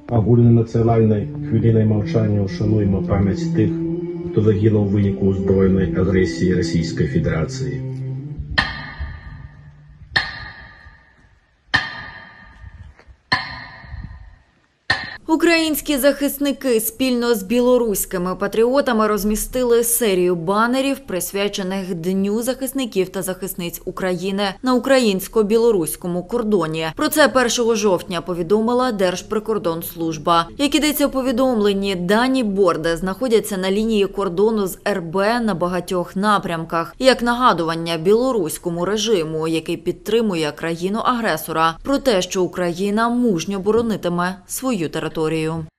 Ogólnonacionalnej chwiliny mовчання вшануємо пам'ять тих, хто загинув у виніку збройної агресії Російської Федерації. Українські захисники спільно з білоруськими патріотами розмістили серію банерів, присвячених Дню захисників та захисниць України на українсько-білоруському кордоні. Про це 1 жовтня повідомила Держприкордонслужба. Як ідеться у повідомленні, дані борди знаходяться на лінії кордону з РБ на багатьох напрямках, як нагадування білоруському режиму, який підтримує країну-агресора, про те, що Україна мужньо боронитиме свою територію.